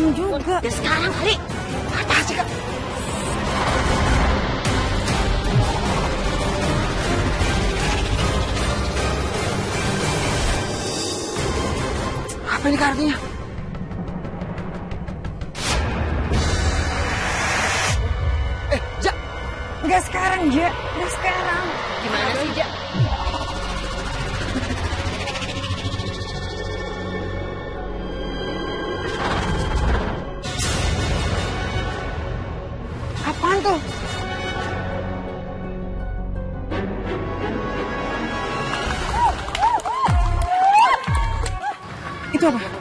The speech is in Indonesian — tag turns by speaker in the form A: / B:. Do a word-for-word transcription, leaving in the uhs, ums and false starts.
A: sekarang juga.
B: Ya sekarang kali.
C: Apa sih, Kak? Apa ini Kak artinya? Eh, Ja!
A: Nggak sekarang, Ja. Nggak sekarang.
B: Gimana sih, Ja?
A: Apaan tuh? Itu apa?